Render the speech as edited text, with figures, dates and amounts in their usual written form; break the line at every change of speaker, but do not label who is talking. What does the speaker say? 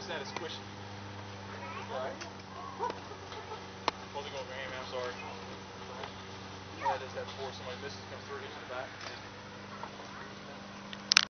100% is squishy. Right? Wasn't going for aim, I'm sorry. I just had to force somebody misses come through into the back.